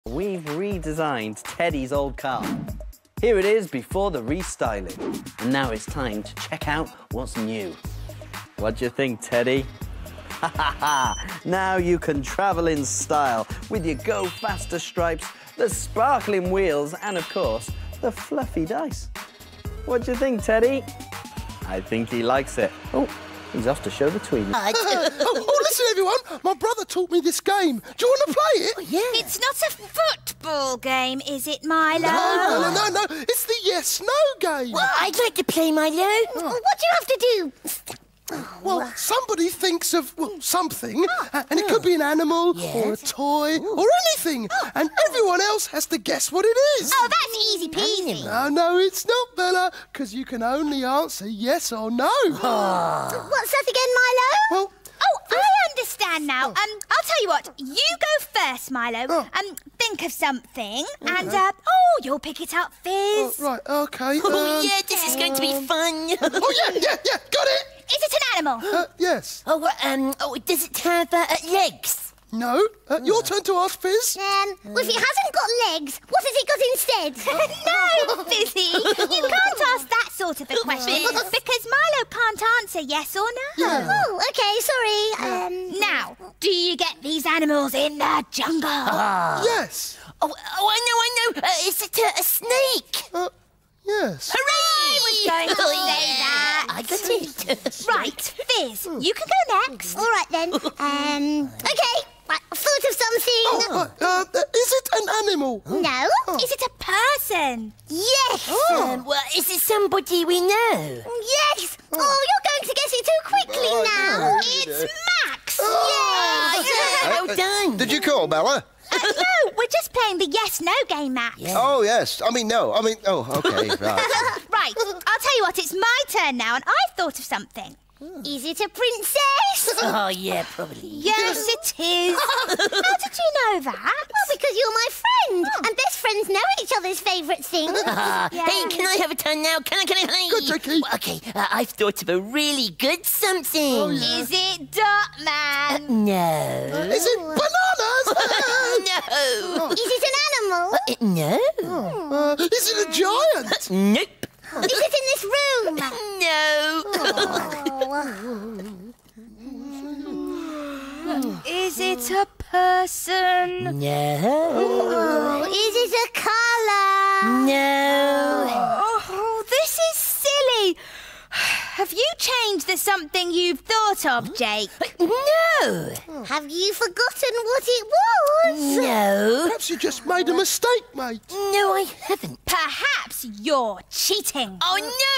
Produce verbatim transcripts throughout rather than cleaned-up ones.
We've redesigned Teddy's old car. Here it is before the restyling. And now it's time to check out what's new. What do you think, Teddy? Ha ha ha! Now you can travel in style with your Go Faster stripes, the sparkling wheels, and of course, the fluffy dice. What do you think, Teddy? I think he likes it. Oh, he's off to show the tweenies. oh, oh, listen, everyone. My brother taught me this game. Do you want to play it? Oh, yeah. It's not a football game, is it, Milo? No, no, no, no. It's the yes-no game. Well, I'd like to play, Milo. Oh. What do you have to do? Well, somebody thinks of well, something, uh, and it could be an animal Yes. or a toy or anything, and everyone else has to guess what it is. Oh, that's easy peasy. No, no, it's not, Bella, because you can only answer yes or no. What's that again, Milo? Well, Oh, I understand now. Um, I'll tell you what. You go first, Milo. Oh. Um, think of something, and uh, oh, you'll pick it up, Fizz. right, okay. Oh, um, yeah, this is going to be fun. Oh, yeah, yeah, yeah, got it. Is it an animal? Uh, yes. Oh, um, oh, does it have uh, legs? No. Uh, your turn to ask, Fizz. Um, well, if it hasn't got legs, what has it got instead? No, Fizzy, you can't ask that sort of a question because Milo can't answer yes or no. Yeah. Oh, okay, sorry. Um, Now, do you get these animals in the jungle? Yes. Oh, oh, I know, I know. Uh, is it a, a snake? Uh, yes. Hooray! I was going to say that. I got it. Right, Fizz, you can go next. all right then. Um, okay. Right, I've thought of something. Oh, uh, uh, is it an animal? No. Is it a person? Yes. Um, well, is it somebody we know? Yes. Oh, you're going to guess it too quickly now. It's Max. Yes. Well done. Did you call, Bella? Uh, no, we're just playing the yes-no game, Max. Oh, yes. I mean, no. I mean, oh, okay, right. Right, I'll tell you what, it's my turn now, and I've thought of something. Is it a princess? Oh, yeah, probably. Yes, it is. How did you know that? Well, because you're my friend, and best friends know each other's favourite things. Yeah. Hey, can I have a turn now? Can I, can I, can I? Good, Jakey. Well, okay, uh, I've thought of a really good something. Oh, yeah. Is it Dot Man? No. Is it bananas? No. Is it an animal? Uh, no. uh, is it a giant? Nope. Is it in this room? No. Is it a person? No. Is it a colour? No. Oh, this is silly. Have you changed the something you've thought of, Jake? No. Have you forgotten what it was? No. Perhaps you just made a mistake, mate. No, I haven't. Perhaps you're cheating. Oh,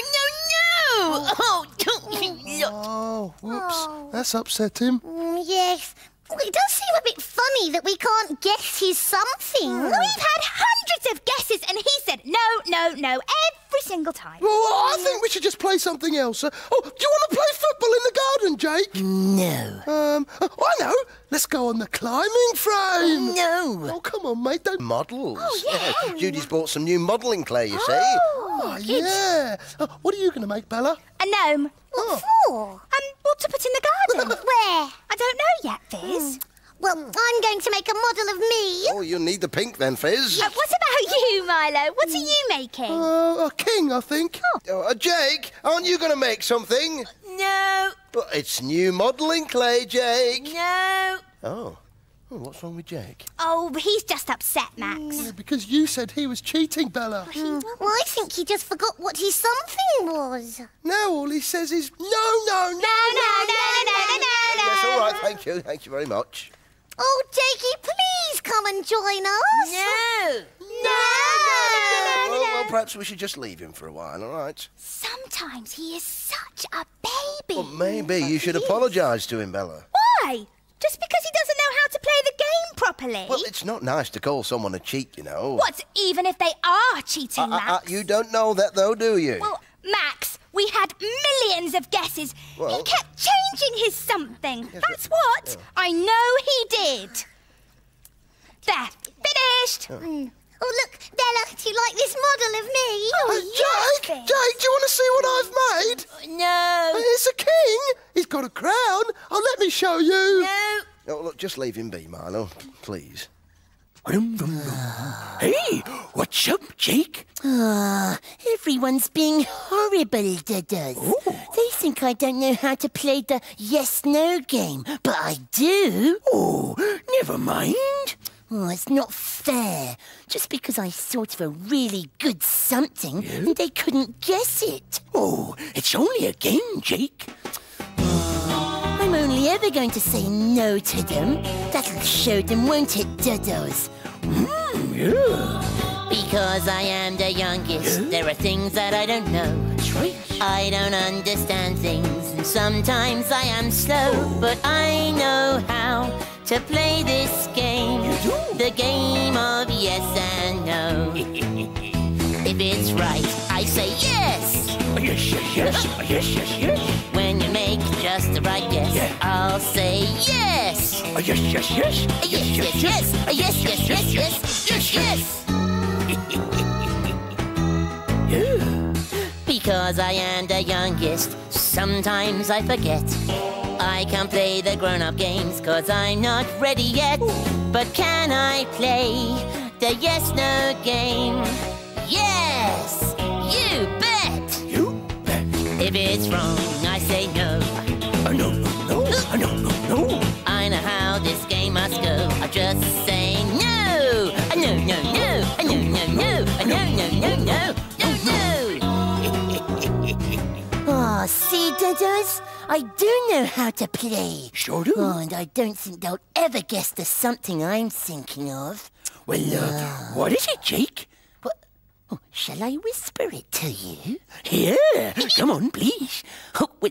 no, no, no. Oh, don't you look. Oh, whoops. That's upset him. Mm, yes. Well, it does seem a bit funny that we can't guess his something. We've had hundreds of guesses, and he said no, no, no, every single time. Well, I think we should just play something else. Uh, oh, do you want to play football in the garden, Jake? No. Um, uh, I know. Let's go on the climbing frame. No. Oh, come on, mate. Don't... Models? Oh, yeah. Judy's bought some new modelling clay, you see. Oh, yeah. Uh, what are you going to make, Bella? A gnome. What for? Um, well, to put in the garden. Where? I don't know yet, Fizz. Well, I'm going to make a model of me. Oh, you'll need the pink then, Fizz. Uh, what about you, Milo? What are you making? Uh, a king, I think. Oh, uh, Jake, aren't you going to make something? No. Well, it's new modelling clay, Jake. No. Oh. Oh, what's wrong with Jake? Oh, he's just upset, Max. Yeah, because you said he was cheating, Bella. Well, I think he just forgot what his something was. Now all he says is no, no, no, No, no, no, no, no, no, no. Yes, all right, thank you. Thank you very much. Oh, Jakey, please come and join us. No. No. Well, well, perhaps we should just leave him for a while, all right? Sometimes he is such a baby. Well, maybe you should apologise to him, Bella. Why? Just because he doesn't know how to play the game properly? Well, it's not nice to call someone a cheat, you know. What, even if they are cheating, Uh, uh, uh, Max? you don't know that, though, do you? Well, Max, we had millions of guesses. Well- He kept changing his something. That's what I know he did. There, finished. Oh, look, Bella, do you like this model of me? Oh, Hey, yes, Jake, Fizz. Jake, do you want to see what I've made? No. It's a king. He's got a crown. Oh, let me show you. No. Oh, look, just leave him be, Milo, please. Hey, what's up, Jake? Ah, everyone's being horrible, Dudders. They think I don't know how to play the yes-no game, but I do. Oh, never mind. Oh, it's not fair. Just because I thought of a really good something, and they couldn't guess it. Oh, it's only a game, Jake. I'm only ever going to say no to them. That'll show them, won't it, Dudders? Mm, yeah. Because I am the youngest, Yeah. there are things that I don't know. That's right. I don't understand things, and sometimes I am slow, but I know how to play this game. You do? The game of yes and no. If it's right, I say yes. Oh, yes, yes, yes. Oh, yes, yes, yes. When you make just the right guess, Yeah. I'll say yes. Oh, yes, yes, yes. Yes, yes, yes. Yes, yes, yes, yes. Yes, yes. Yeah. Because I am the youngest, sometimes I forget. I can't play the grown-up games cause I'm not ready yet. But can I play the yes-no game? Yes! You bet! You bet. If it's wrong, I say no. Oh, no, no, no. Oh, no, no, no. I know how this game must go. I just say no! A no, no, no! A no, no, no! A no, no, no, no! No, no! Oh, see, Dudders? I do know how to play. Sure do. Oh, and I don't think they'll ever guess the something I'm thinking of. Well, uh, what is it, Jake? What? Oh, shall I whisper it to you? Yeah, come on, please. Oh, well,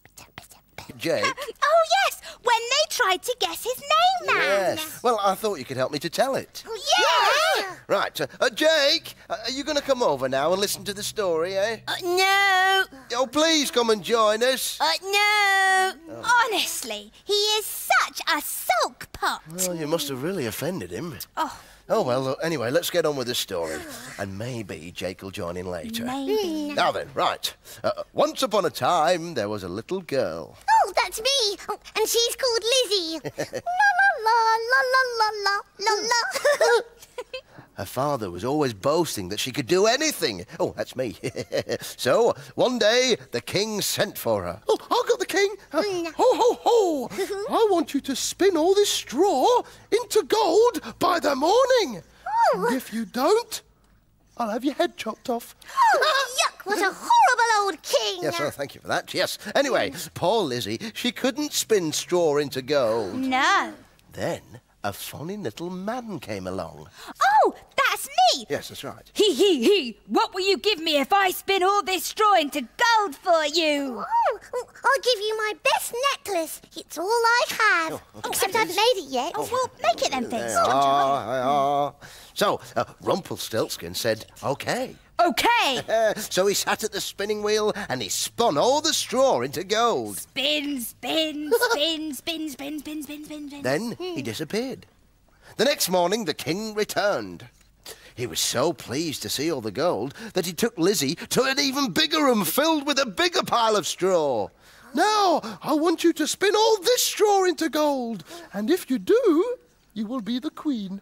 Jake? Oh, yes, when they tried to guess his name, man. Yes. Well, I thought you could help me to tell it. Yeah. Right. Uh, uh, Jake, uh, are you going to come over now and listen to the story, eh? Uh, no! Oh, please come and join us. Uh, no! Honestly, he is such a sulk pot. Well, you must have really offended him. Oh, Oh, well, uh, anyway, let's get on with the story. And maybe Jake will join in later. maybe. Now then, right. Uh, once upon a time, there was a little girl. Oh, that's me. Oh, and she's called Lizzie. La la la la la la la la la. Her father was always boasting that she could do anything. Oh, that's me. So, one day, the king sent for her. Oh, I've got the king. Uh, ho, ho, ho. I want you to spin all this straw into gold by the morning. And if you don't, I'll have your head chopped off. Oh, yuck, what a horrible old king. Yes, well, thank you for that. Yes. Anyway, poor Lizzie, she couldn't spin straw into gold. No. Then, a funny little man came along. Oh, that's me. Yes, that's right. He, he, he. What will you give me if I spin all this straw into gold for you? Oh, I'll give you my best necklace. It's all I have. Oh, Except I haven't made it yet. Oh, well, make it then, Fizz. Ah, ah. So, uh, Rumpelstiltskin said, OK. Okay. Uh, so he sat at the spinning wheel and he spun all the straw into gold. Spin, spin, spin, spin, spin, spin, spin, spin, spin. Then he disappeared. The next morning, the king returned. He was so pleased to see all the gold that he took Lizzie to an even bigger room filled with a bigger pile of straw. Now, I want you to spin all this straw into gold. And if you do, you will be the queen.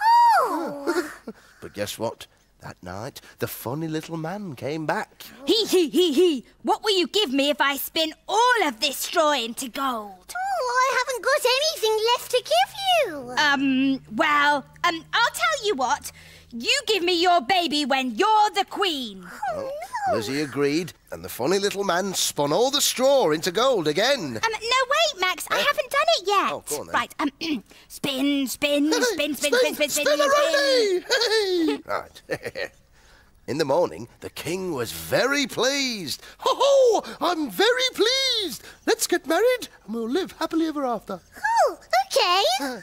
Oh. But guess what? That night, the funny little man came back. He, he, he, he. What will you give me if I spin all of this straw into gold? Oh, I haven't got anything left to give you. Um, well, um, I'll tell you what. You give me your baby when you're the queen. Oh, no. Lizzie agreed, and the funny little man spun all the straw into gold again. Um, no, wait, Max. I haven't done it yet. Oh, go on then. Right, um, spin, spin, spin, spin, spin, spin, spin, spin, Spin-a-ray! Hey! Right. In the morning, the king was very pleased. Ho ho! I'm very pleased. Let's get married and we'll live happily ever after. Oh, okay.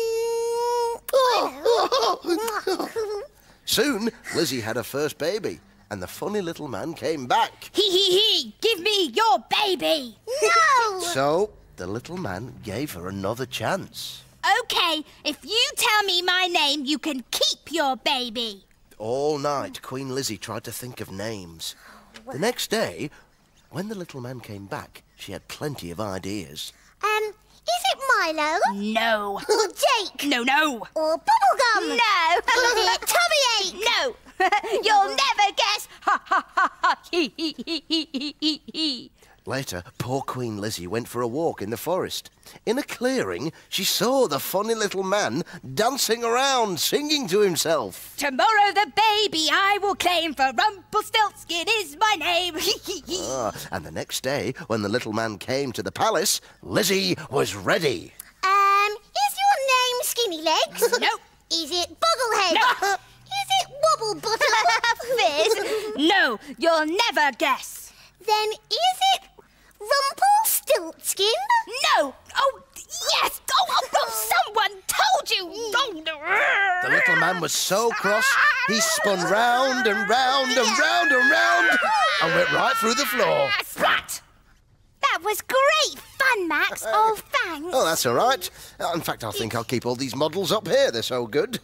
Mm, Soon, Lizzie had her first baby, and the funny little man came back. He, he, he. Give me your baby. no. So, the little man gave her another chance. Okay, if you tell me my name, you can keep your baby. All night, Queen Lizzie tried to think of names. The next day, when the little man came back, she had plenty of ideas. Um, Is it Milo? No. Or Jake? No, no. Or Bubblegum? No. Is it Tommy Ache? No. You'll never guess. Ha ha ha ha. Hee hee hee hee hee hee hee. Later, poor Queen Lizzie went for a walk in the forest. In a clearing, she saw the funny little man dancing around, singing to himself. Tomorrow the baby I will claim, for Rumpelstiltskin is my name. Ah, and the next day, when the little man came to the palace, Lizzie was ready. Um, is your name Skinny Legs? No. Is it Bogglehead? No. Is it Wobble Bottom? Fizz. No, you'll never guess. Then is it Rumpelstiltskin? No. Oh, yes. Oh, oh, oh, someone told you. Oh, The little man was so cross, he spun round and round and round and round and went right through the floor. Splat. That was great fun, Max. Oh, thanks. Oh, that's all right. Uh, In fact, I think I'll keep all these models up here. They're so good.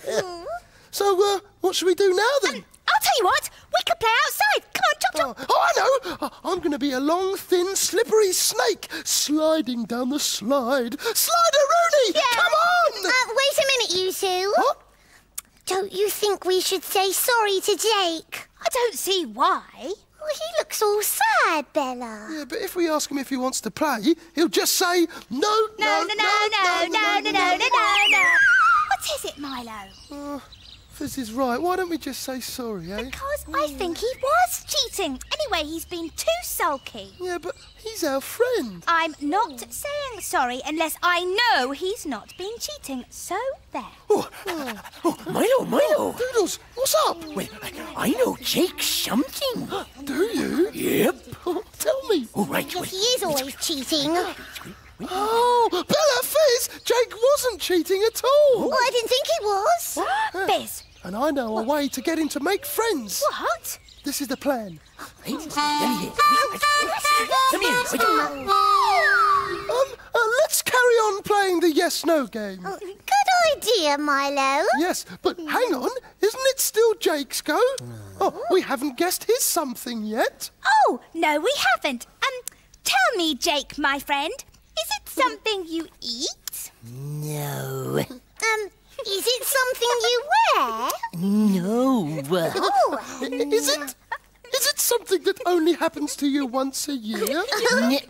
So, uh, what should we do now, then? I'll tell you what. We could play outside. Come on, chop, chop. Oh, I know! I- I'm going to be a long, thin, slippery snake sliding down the slide. Slider-Rooney! Yeah. Come on! Uh, wait a minute, you two. What? Don't you think we should say sorry to Jake? I don't see why. Well, he looks all sad, Bella. Yeah, but if we ask him if he wants to play, he'll just say, no, No, no, no, no, no, no, no, no, no, no. What is it, Milo? This is right. Why don't we just say sorry, eh? Because I think he was cheating. Anyway, he's been too sulky. Yeah, but he's our friend. I'm not saying sorry unless I know he's not been cheating. So there. Oh, Milo, Milo. Doodles, what's up? Well, I, I know Jake's something. Do you? Yep. Tell me. Oh, right. Yes, he is always cheating. Oh, Bella, Fizz, Jake wasn't cheating at all. Well, I didn't think he was. Biz. And I know a way to get him to make friends. What? This is the plan. Hey, let me hear. Let me hear. Um, uh, let's carry on playing the yes-no game. Oh, good idea, Milo. Yes, but hang on. Isn't it still Jake's go? Oh, we haven't guessed his something yet. Oh, no, we haven't. Um, tell me, Jake, my friend, is it something you eat? No. Um, is it something you wear? No. Oh, I- Is it? Is it something that only happens to you once a year? N-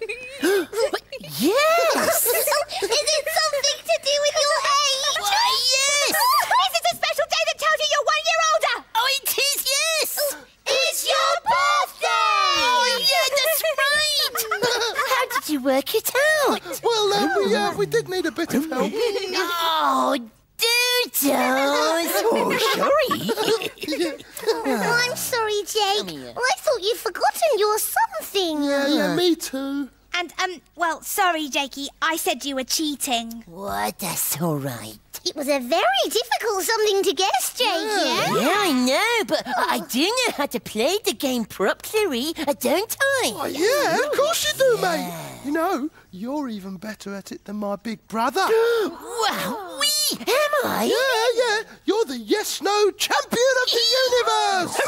yes. is it something to do with your age? Why, yes. Is it a special day that tells you you're one year older? Oh, it is, yes. It's your birthday! Oh, yeah, that's right. How did you work it out? Well, uh, we, uh, we did need a bit of help. Oh, Doodles. Oh, sorry. Oh, I'm sorry, Jake. Well, I thought you'd forgotten your something. Yeah, yeah, me too. And, um, well, sorry, Jakey, I said you were cheating. What? That's all right. It was a very difficult something to guess, Jake, yeah? Yeah, I know, but I do know how to play the game properly, don't I? Oh, yeah, of course you do, mate. You know, you're even better at it than my big brother. Wow, wee, am I? Yeah, yeah, you're the yes-no champion of the universe.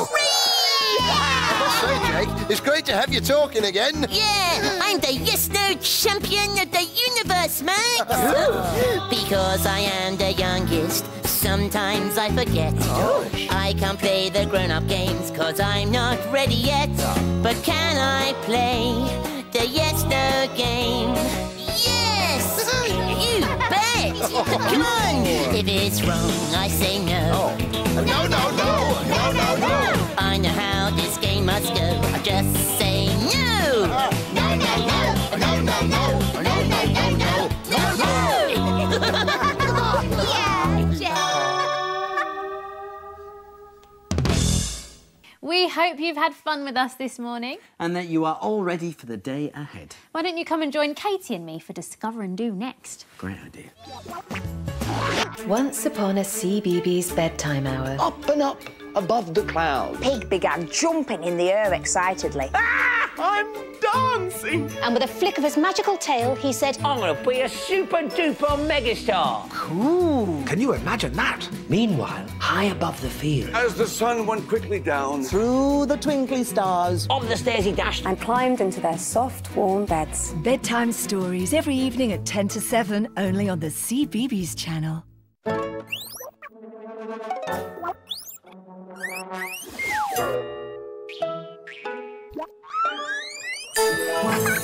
I say, Jake, it's great to have you talking again. Yeah, I'm the yes-no champion of the universe, mate. Because I am the youngest, sometimes I forget. I can't play the grown-up games cause I'm not ready yet. But can I play the yes-no game? Yes! You bet! Come on! If it's wrong, I say no. No, no, no, no, no, no. I know how this game must go. I just say no! No, no, no, no, no, no, no, no, no, no, no, no. We hope you've had fun with us this morning. And that you are all ready for the day ahead. Why don't you come and join Katie and me for Discover and Do next? Great idea. Once upon a C B B S bedtime hour. Up and up, above the clouds. Pig began jumping in the air excitedly. Ah! I'm dancing. And with a flick of his magical tail, he said, I'm going to be a super-duper megastar. Cool. Can you imagine that? Meanwhile, high above the field, as the sun went quickly down, through the twinkly stars, up the stairs he dashed, and climbed into their soft, warm beds. Bedtime stories every evening at ten to seven, only on the C B B S channel. What?